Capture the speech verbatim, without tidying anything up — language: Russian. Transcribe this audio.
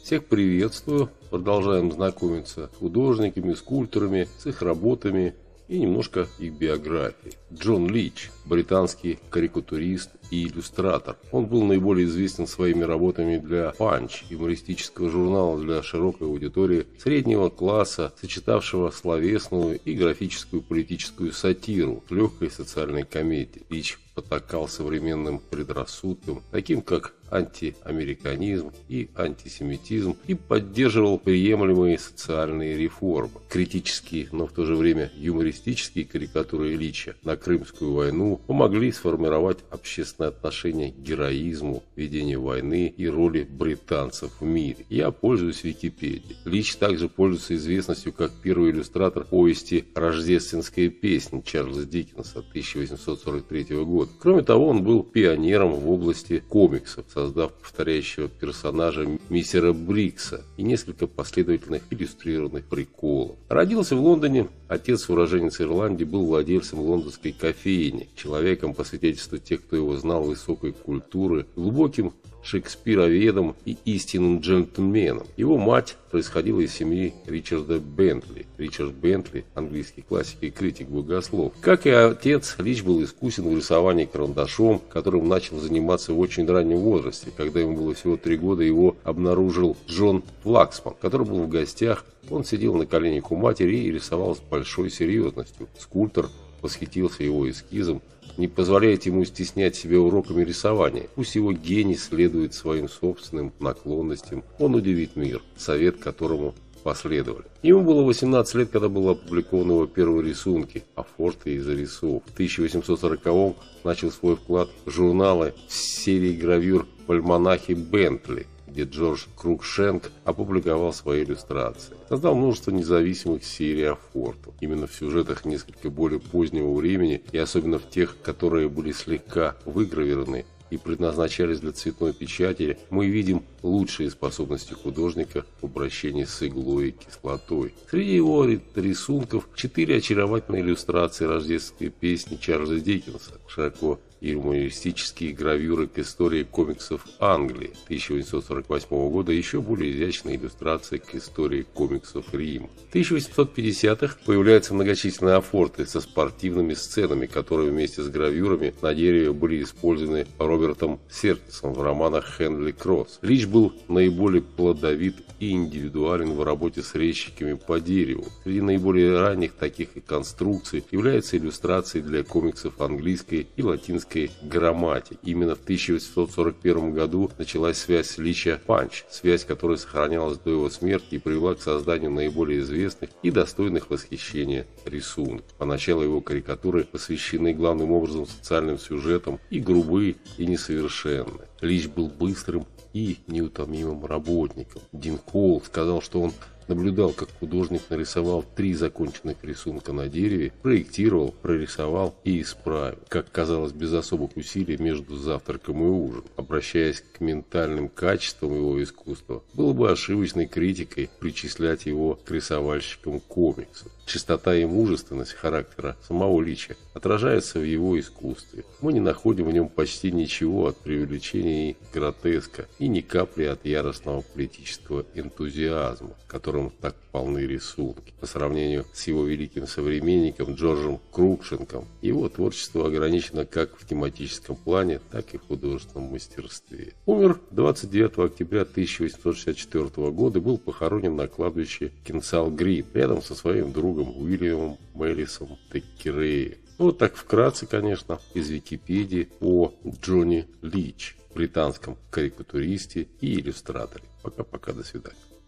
Всех приветствую. Продолжаем знакомиться с художниками, скульпторами, с их работами и немножко их биографии. Джон Лич, британский карикатурист и иллюстратор. Он был наиболее известен своими работами для Punch, юмористического журнала для широкой аудитории среднего класса, сочетавшего словесную и графическую политическую сатиру с легкой социальной комедией. Лич потакал современным предрассудкам, таким как антиамериканизм и антисемитизм, и поддерживал приемлемые социальные реформы. Критические, но в то же время юмористические карикатуры Лича на Крымскую войну помогли сформировать общественное отношение к героизму, ведению войны и роли британцев в мире. Я пользуюсь Википедией. Лич также пользуется известностью как первый иллюстратор повести «Рождественская песня» Чарльза Диккенса тысяча восемьсот сорок третьего года. Кроме того, он был пионером в области комиксов, создав повторяющего персонажа мистера Брикса и несколько последовательных иллюстрированных приколов. Родился в Лондоне. Отец, уроженец Ирландии, был владельцем лондонской кофейни, человеком, по свидетельству тех, кто его знал, высокой культуры, глубоким шекспироведом и истинным джентльменом. Его мать происходила из семьи Ричарда Бентли. Ричард Бентли, английский классик и критик богослов. Как и отец, Лич был искусен в рисовании карандашом, которым начал заниматься в очень раннем возрасте. Когда ему было всего три года, его обнаружил Джон Флаксман, который был в гостях. Он сидел на коленях у матери и рисовал с большой серьезностью. Скульптор восхитился его эскизом, не позволяет ему стеснять себя уроками рисования. Пусть его гений следует своим собственным наклонностям, он удивит мир, совет которому последовали. Ему было восемнадцать лет, когда были опубликованы его первые рисунки «Афорты и зарисов». В тысяча восемьсот сороковом начал свой вклад в журналы в серии гравюр в альманахе Бентли, где Джордж Крукшенк опубликовал свои иллюстрации. Создал множество независимых серий афортов. Именно в сюжетах несколько более позднего времени, и особенно в тех, которые были слегка выгравированы и предназначались для цветной печати, мы видим лучшие способности художника в обращении с иглой и кислотой. Среди его рисунков четыре очаровательные иллюстрации рождественской песни Чарльза Диккенса, широко юмористические гравюры к истории комиксов Англии тысяча восемьсот сорок восьмого года, еще более изящные иллюстрации к истории комиксов Рима. В тысяча восемьсот пятидесятых появляются многочисленные афорты со спортивными сценами, которые вместе с гравюрами на дереве были использованы Робертом Сертисом в романах Хенли Кросс. Лич был наиболее плодовит и индивидуален в работе с резчиками по дереву. Среди наиболее ранних таких и конструкций являются иллюстрации для комиксов английской и латинской грамматики. Именно в тысяча восемьсот сорок первом году началась связь Лича Punch, связь, которая сохранялась до его смерти и привела к созданию наиболее известных и достойных восхищения рисунков. Поначалу его карикатуры посвящены главным образом социальным сюжетам и грубые, и несовершенные. Лич был быстрым и неутомимым работником. Дин Холл сказал, что он наблюдал, как художник нарисовал три законченных рисунка на дереве, проектировал, прорисовал и исправил, как казалось, без особых усилий между завтраком и ужином. Обращаясь к ментальным качествам его искусства, было бы ошибочной критикой причислять его к рисовальщикам комиксов. Чистота и мужественность характера самого Лича отражается в его искусстве. Мы не находим в нем почти ничего от преувеличения и гротеска, и ни капли от яростного политического энтузиазма, которым так полны рисунки. По сравнению с его великим современником Джорджем Крукшенком, его творчество ограничено как в тематическом плане, так и в художественном мастерстве. Умер двадцать девятого октября тысяча восемьсот шестьдесят четвёртого года, был похоронен на кладбище Кенсал Грин, рядом со своим другом Уильямом Мэлисом Теккереем. Вот так вкратце, конечно, из Википедии о Джоне Лич, британском карикатуристе и иллюстраторе. Пока-пока, до свидания.